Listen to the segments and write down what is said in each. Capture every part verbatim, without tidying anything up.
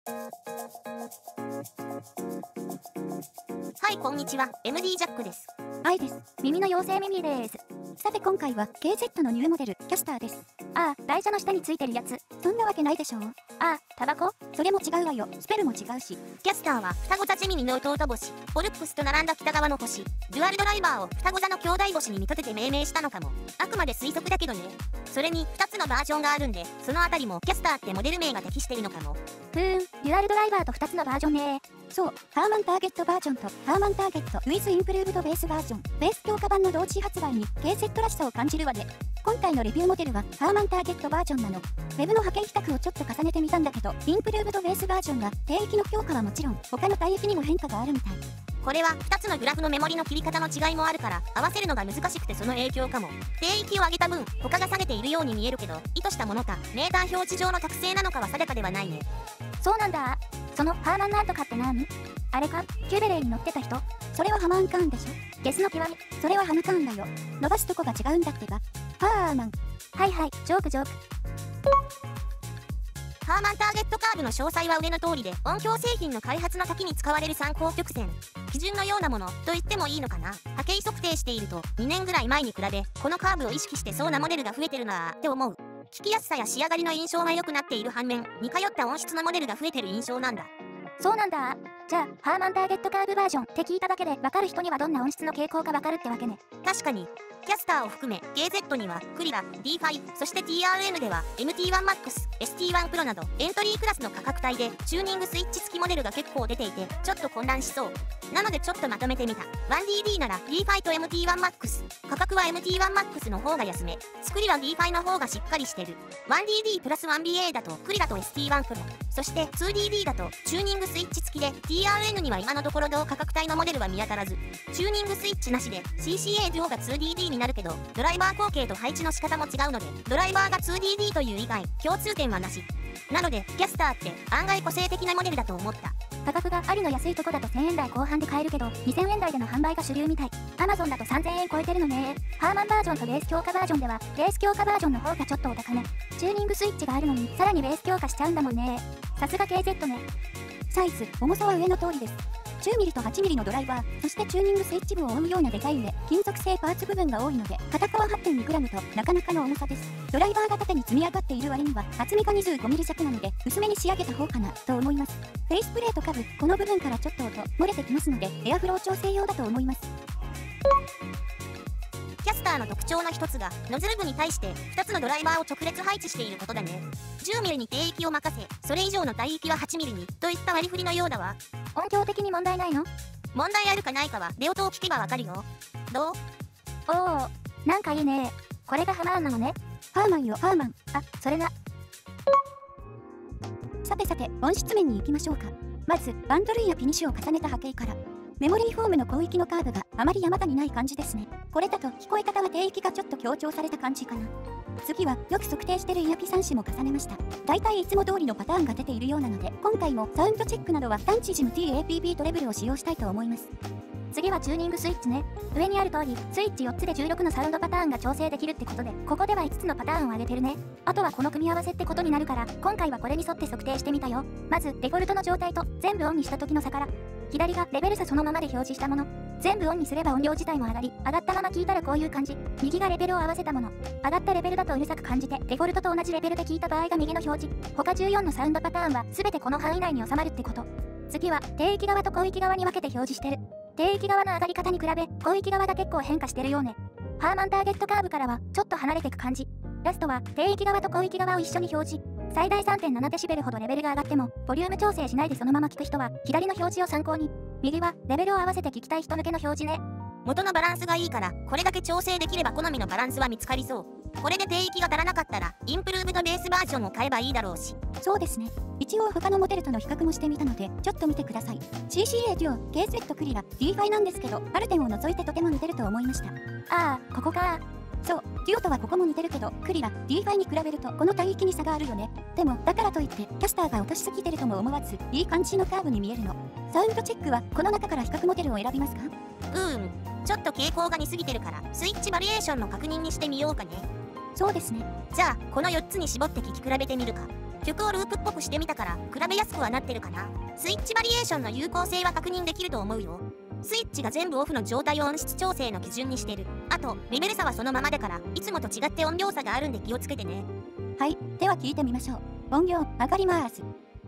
はい、こんにちは。エムディー ジャックです。 アイです。耳の妖精ミミです。さて今回は ケーゼット のニューモデル、キャスターです。ああ、台車の下についてるやつ。そんなわけないでしょう。ああ、タバコ？それも違うわよ。スペルも違うし。 キャスターは双子座ジェミニの弟星、ポルックスと並んだ北側の星、デュアルドライバーを双子座の兄弟星に見立てて命名したのかも。あくまで推測だけどね。それにふたつのバージョンがあるんで、そのあたりもキャスターってモデル名が適してるのかも。 ふーん、デュアルドライバーとふたつのバージョンね。そう、ハーマンターゲットバージョンとハーマンターゲットウィズインプルーブドベースバージョン、ベース強化版の同時発売に ケーゼット らしさを感じるわね。今回のレビューモデルはハーマンターゲットバージョンなの。ウェブの派遣比較をちょっと重ねてみたんだけど、インプルーブドベースバージョンは低域の強化はもちろん、他の帯域にも変化があるみたい。 これはふたつのグラフのメモリの切り方の違いもあるから合わせるのが難しくてその影響かも。低域を上げた分他が下げているように見えるけど、意図したものかメーター表示上の特性なのかは定かではないね。 そうなんだ。そのハーマンなんとかって何？あれか、キューベレーに乗ってた人？それはハマンカーンでしょ。ゲスの極み。それはハムカーンだよ。伸ばすとこが違うんだってば。ハーマン。はいはい、ジョークジョーク。 ハーマンターゲットカーブの詳細は上の通りで、音響製品の開発の時に使われる参考曲線、基準のようなものと言ってもいいのかな。波形測定しているとにねんぐらい前に比べこのカーブを意識してそうなモデルが増えてるなーって思う。聞きやすさや仕上がりの印象が良くなっている反面、似通った音質のモデルが増えてる印象なんだ。 そうなんだ。じゃあハーマンターゲットカーブバージョンって聞いただけで分かる人にはどんな音質の傾向か分かるってわけね。 確かにキャスターを含め ケーゼット にはクリラ、ディーファイ、そして ティーアールエム では エムティーワンマックス、エスティーワン プロなどエントリークラスの価格帯でチューニングスイッチ付きモデルが結構出ていてちょっと混乱しそう。なのでちょっとまとめてみた。ワンディーディー なら ディーファイ と エムティーワンマックス、価格は エムティーワンマックス の方が安め、作りは ディーファイ の方がしっかりしてる。ワンディーディー プラス ワンビーエー だとクリラと エスティーワン プロ、そして ツーディーディー だとチューニングスイッチ付きで ティーアールエヌ には今のところ同価格帯のモデルは見当たらず、チューニングスイッチなしで シーシーエー 上が ツーディーディー になるけど、ドライバー口径と配置の仕方も違うのでドライバーが ツーディーディー という以外共通点はなし。なのでキャスターって案外個性的なモデルだと思った。 価格がありの安いとこだとせんえん台後半で買えるけどにせんえん台での販売が主流みたい。 Amazon だとさんぜんえん超えてるのね。ハーマンバージョンとベース強化バージョンではベース強化バージョンの方がちょっとお高め。チューニングスイッチがあるのにさらにベース強化しちゃうんだもんね。さすが ケーゼット ね。サイズ、重さは上の通りです。じゅうミリとはちミリのドライバー、そしてチューニングスイッチ部を覆うようなデザインで金属製パーツ部分が多いので片側 はちてんにグラム となかなかの重さです。ドライバーが縦に積み上がっている割には厚みが にじゅうごミリ 弱なので薄めに仕上げた方かなと思います。フェイスプレート下部、この部分からちょっと音漏れてきますのでエアフロー調整用だと思います。 キャスターの特徴の一つがノズル部に対してふたつのドライバーを直列配置していることだね。じゅうミリに低域を任せ、それ以上の帯域ははちミリにといった割り振りのようだわ。 音響的に問題ないの？ 問題あるかないかはレオトを聞けばわかるよ。どう？ おお、なんかいいね。これがハマーンなのね。ハーマンよ、ハーマン。あ、それな。さてさて、音質面に行きましょうか。まずバンド類やピニッシュを重ねた波形から。メモリーフォームの広域のカーブがあまり山場にない感じですね。これだと聞こえ方は低域がちょっと強調された感じかな。次はよく測定してるイヤピさん種も重ねました。だいたいいつも通りのパターンが出ているようなので今回もサウンドチェックなどはタンチジム ティーエーピービー トレブルを使用したいと思います。次はチューニングスイッチね。上にある通りスイッチよっつでじゅうろくのサウンドパターンが調整できるってことでここではいつつのパターンを上げてるね。あとはこの組み合わせってことになるから今回はこれに沿って測定してみたよ。まずデフォルトの状態と全部オンにした時の差から。左がレベル差そのままで表示したもの。全部オンにすれば音量自体も上がり上がったまま聞いたらこういう感じ。右がレベルを合わせたもの。上がったレベルだとうるさく感じてデフォルトと同じレベルで聞いた場合が右の表示。他じゅうよんのサウンドパターンは全てこの範囲内に収まるってこと。次は低域側と広域側に分けて表示してる。低域側の上がり方に比べ広域側が結構変化してるようね。ハーマンターゲットカーブからはちょっと離れてく感じ。ラストは低域側と広域側を一緒に表示。最大 さんてんななデシベルほどレベルが上がってもボリューム調整しないでそのまま聞く人は左の表示を参考に。右はレベルを合わせて聞きたい人向けの表示ね。 元のバランスがいいからこれだけ調整できれば好みのバランスは見つかりそう。これで低域が足らなかったらインプルーブドベースバージョンを買えばいいだろうし。 そうですね。一応他のモデルとの比較もしてみたのでちょっと見てください。 シーシーエー デュオ、ケーゼット クリラ、ディーファイ なんですけどある点を除いてとても似てると思いました。ああ、ここか。そう、デュオとはここも似てるけどクリラ、ディーファイ に比べるとこの帯域に差があるよね。でもだからといってキャスターが落としすぎてるとも思わずいい感じのカーブに見えるの。サウンドチェックはこの中から比較モデルを選びますか？ うーん、ちょっと傾向が似すぎてるからスイッチバリエーションの確認にしてみようかね。 そうですね。 じゃあこのよっつに絞って聞き比べてみるか。 曲をループっぽくしてみたから比べやすくはなってるかな。スイッチバリエーションの有効性は確認できると思うよ。スイッチが全部オフの状態を音質調整の基準にしてる。あとレベル差はそのままだからいつもと違って音量差があるんで気をつけてね。 はい、では聞いてみましょう。音量上がります。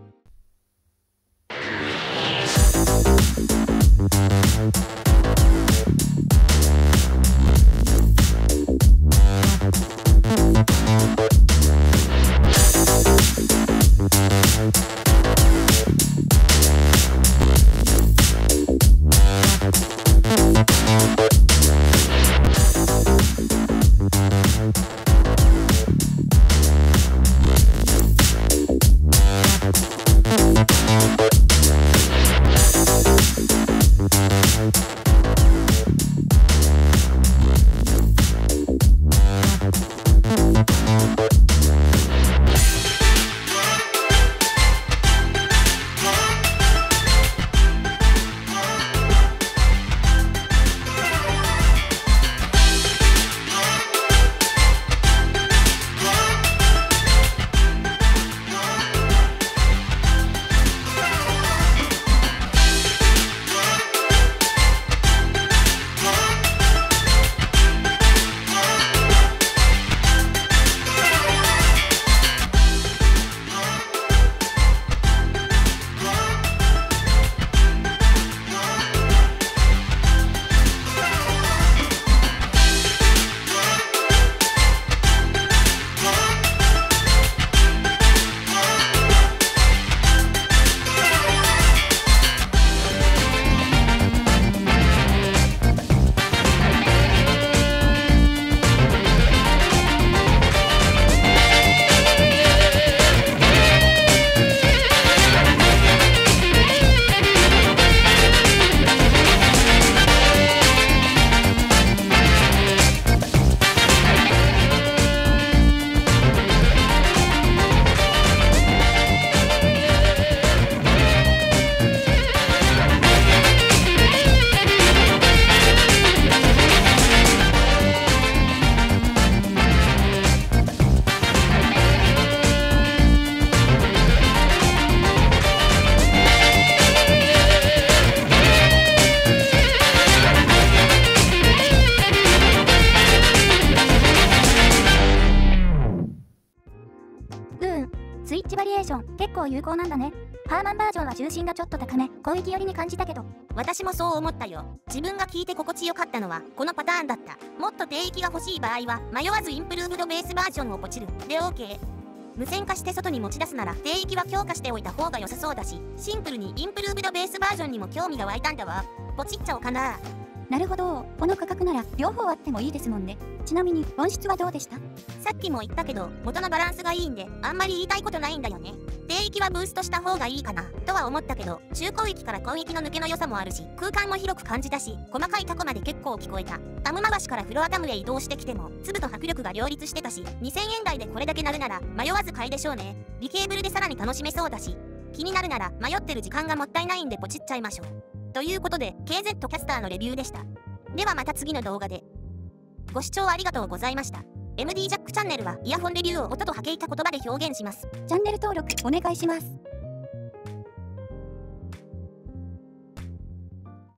スイッチバリエーション結構有効なんだね。ハーマンバージョンは重心がちょっと高め、攻撃寄りに感じたけど。 私もそう思ったよ。自分が聞いて心地よかったのはこのパターンだった。もっと低域が欲しい場合は迷わずインプルーブドベースバージョンをポチるで OK。 無線化して外に持ち出すなら低域は強化しておいた方が良さそうだし、シンプルにインプルーブドベースバージョンにも興味が湧いたんだわ。ポチっちゃおうかな。 なるほど、この価格なら両方あってもいいですもんね。ちなみに音質はどうでした？ さっきも言ったけど元のバランスがいいんであんまり言いたいことないんだよね。低域はブーストした方がいいかなとは思ったけど、中高域から高域の抜けの良さもあるし、空間も広く感じたし、細かいタコまで結構聞こえた。タム回しからフロアタムへ移動してきても粒と迫力が両立してたし、にせんえん台でこれだけ鳴るなら迷わず買いでしょうね。微ケーブルでさらに楽しめそうだし、気になるなら迷ってる時間がもったいないんでポチっちゃいましょう。ということで ケーゼット キャスターのレビューでした。ではまた次の動画で。ご視聴ありがとうございました。エムディー ジャックチャンネルはイヤホンレビューを音と波形た言葉で表現します。 チャンネル登録お願いします。